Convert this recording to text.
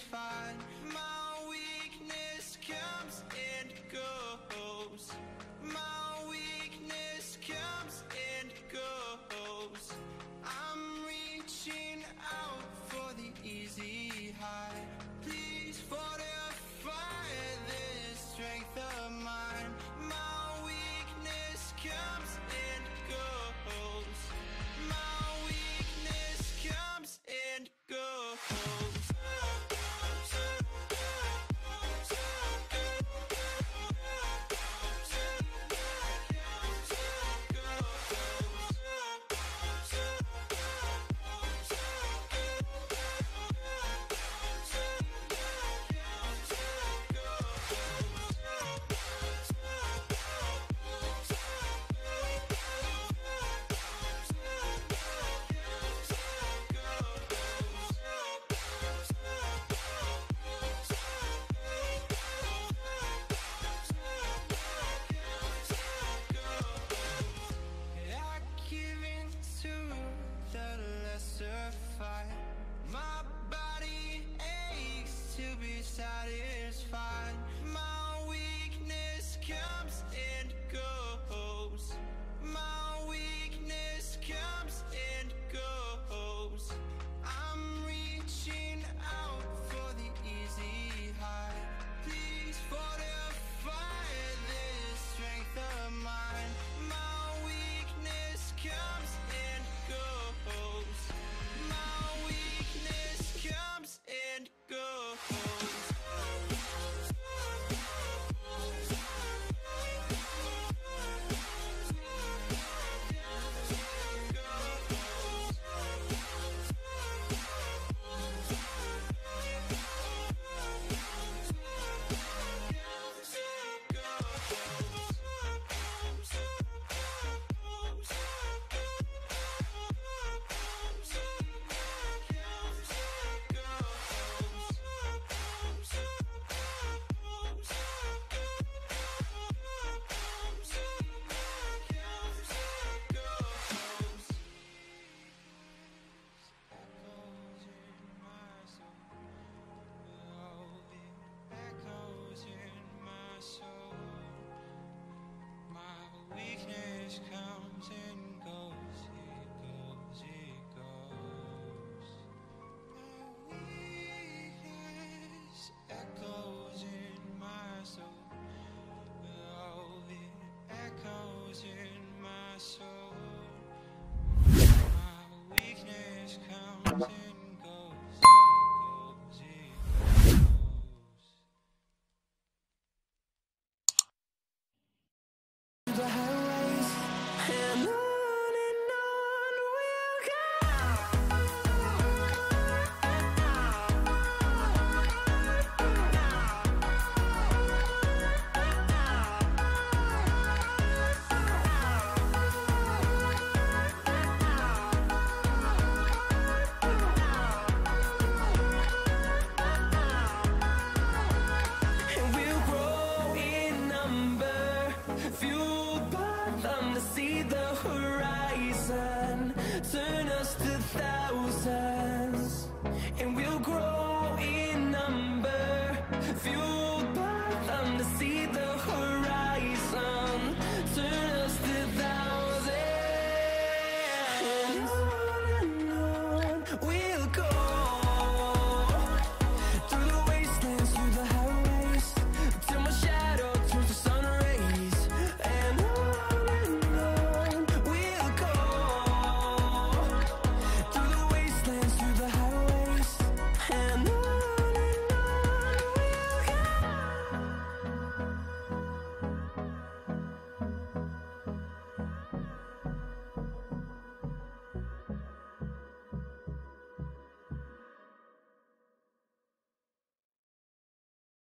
satisfied. My weakness comes and goes. My weakness comes and goes. I'm reaching out for the easy high. Please fortify this strength of mine. My weakness comes and goes. My weakness comes and goes. My body aches to be satisfied. My weakness comes and goes. My weakness comes and goes. I'm reaching out for the easy high. Please fortify this strength of mine. My weakness comes and goes. My weakness comes and goes.